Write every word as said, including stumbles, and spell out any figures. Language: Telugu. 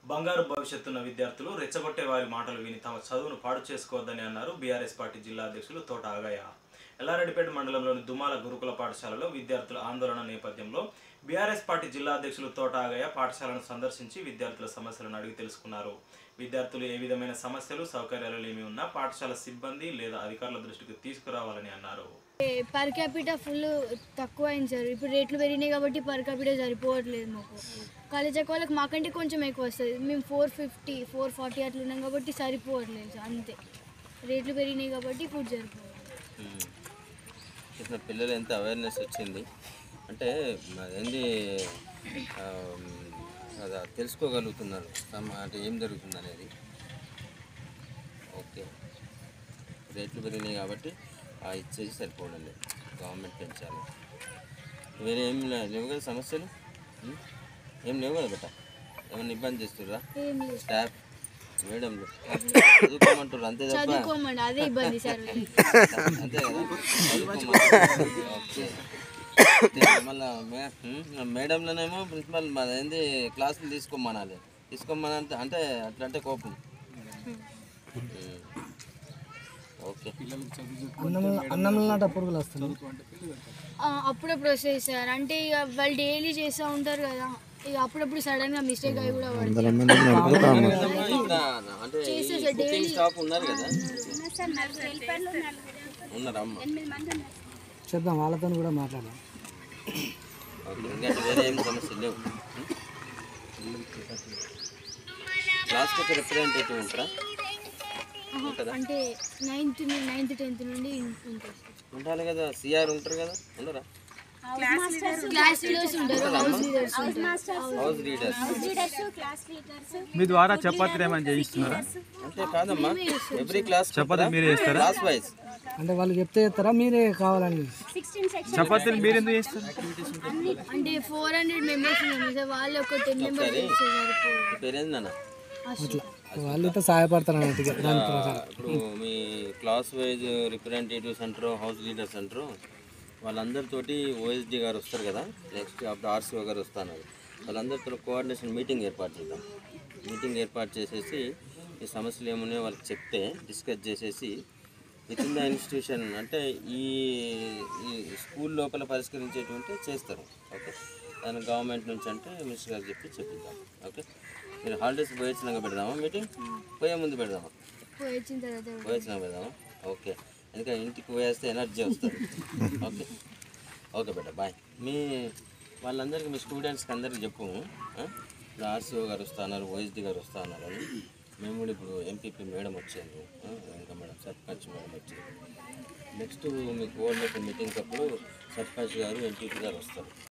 బంగారు భవిష్యత్తున్న విద్యార్థులు రెచ్చగొట్టే వారి మాటలు విని తమ చదువును పాడు చేసుకోవద్దని అన్నారు బీఆర్ఎస్ పార్టీ జిల్లా అధ్యక్షులు తోట ఆగయ్య. ఎల్లారెడ్డిపేట మండలంలోని దుమాల గురుకుల పాఠశాలలో విద్యార్థుల ఆందోళన నేపథ్యంలో బీఆర్ఎస్ పార్టీ జిల్లా అధ్యక్షులు తోట ఆగయ్య పాఠశాలను సందర్శించి విద్యార్థుల సమస్యలను అడిగి తెలుసుకున్నారు. విద్యార్థులు ఏ విధమైన సమస్యలు సౌకర్యాలు లేమి ఉన్నా పాఠశాల సిబ్బంది లేదా అధికారుల దృష్టికి తీసుకురావాలని అన్నారు. పర్ క్యాపిటల్ ఫుల్ తక్కువ అయింది సార్. ఇప్పుడు రేట్లు పెరిగినాయి కాబట్టి పర్ క్యాపిటల్ సరిపోవట్లేదు. మాకు కాలేజ్ వాళ్ళకి మాకంటే కొంచెం ఎక్కువ వస్తుంది. మేము ఫోర్ ఫిఫ్టీ ఫోర్ ఫార్టీ అట్లా ఉన్నాం కాబట్టి సరిపోవట్లేదు సార్. అంతే రేట్లు పెరిగినాయి కాబట్టి ఫుడ్ సరిపోవాలి. ఇప్పుడు పిల్లలు ఎంత అవేర్నెస్ వచ్చింది అంటే ఏంది అదా తెలుసుకోగలుగుతున్నారు అంటే ఏం జరుగుతుంది అనేది. ఓకే రేట్లు పెరిగినాయి కాబట్టి ఇచ్చేసి సరిపోవడం లేదు, గవర్నమెంట్ పెంచాలి. వేరే ఏం లేవు కదా సమస్యలు, ఏం లేవు కదా బెట్ట. ఏమైనా ఇబ్బంది చేస్తుర్రా స్టాఫ్ మేడంలు? చదువుకోమంటారు అంతే తప్ప అదే ఇబ్బంది సార్. అంతే కదా ఓకే. మళ్ళీ మేడంలోనేమో ప్రిన్సిపల్ ఏంది క్లాసులు తీసుకోమనాలి, తీసుకోమని అంటే అట్లా అంటే కోపం. ఓకే పురుగులు వస్తున్నాయి అప్పుడప్పుడు వస్తాయి సార్. అంటే ఇక వాళ్ళు డైలీ చేస్తూ ఉంటారు కదా, ఇక అప్పుడప్పుడు సడన్ గా మిస్టేక్ అయి కూడా చెప్దాం, వాళ్ళతో కూడా మాట్లాడదాం. వేరే ఏం సమస్యలు లేవు. క్లాస్కి రిప్రజెంటేటివ్ ఉంటారా? అంటే నైన్త్ నైన్త్ టెన్త్ నుండి ఉండాలి కదా. సిఆర్ ఉంటారు కదా, ఉండరా? హౌస్ లీడర్స్ మీ ద్వారా చపాతీలు ఏమైనా చేయిస్తున్నారా? అంటే కాదమ్మా, ఎవ్రీ క్లాస్ చపాతీ మీరే చేస్తారా? క్లాస్ వైజ్ అంటే వాళ్ళు చెప్తే చేస్తారా మీరే కావాలని? చపాతీలు మీరు ఎందుకు చేస్తారు? అంటే ఫోర్ హండ్రెడ్ మెంబర్స్ ఉన్నారు, వాళ్ళు ఒక టెన్ మెంబర్స్. పేరేందన్నా వాళ్ళతో సహాయపడతారు అన్నట్టు. ఇప్పుడు మీ క్లాస్ వైజ్ రిప్రజెంటేటివ్స్ అంటారు, హౌస్ లీడర్స్ అంటారు. వాళ్ళందరితోటి ఓఎస్డీ గారు వస్తారు కదా, నెక్స్ట్ అప్పుడు ఆర్సీఓ గారు వస్తున్నారు. వాళ్ళందరితో కోఆర్డినేషన్ మీటింగ్ ఏర్పాటు చేద్దాం. మీటింగ్ ఏర్పాటు చేసేసి ఈ సమస్యలు ఏమున్నాయో వాళ్ళకి చెప్తే డిస్కస్ చేసేసి విత్ ఇన్ ద ఇన్స్టిట్యూషన్ అంటే ఈ స్కూల్ లోపల పరిష్కరించేటువంటి చేస్తారు. ఓకే, దాని గవర్నమెంట్ నుంచి అంటే మినిస్టర్ గారు చెప్పి చెప్పిద్దాం. ఓకే, మీరు హాలిడేస్ పోయొచ్చినాక పెడదామా మీటింగ్? పోయే ముందు పెడదామా? పోయొచ్చినాక పెడదామా? ఓకే, ఎందుకంటే ఇంటికి పోయేస్తే ఎనర్జీ వస్తుంది. ఓకే ఓకే బేట బాయ్. మీ వాళ్ళందరికీ మీ స్టూడెంట్స్కి అందరికీ చెప్పు, ఇప్పుడు ఆర్సీఓ గారు వస్తున్నారు, ఓఎస్డీ గారు వస్తున్నారు అని. మేము కూడా ఇప్పుడు ఎంపీపీ మేడం వచ్చారు, ఇంకా మేడం సర్పంచ్ మేడం వచ్చారు. నెక్స్ట్ మీ కోఆర్డినేటర్ మీటింగ్ అప్పుడు సర్పంచ్ గారు ఎంపీపీ గారు వస్తారు.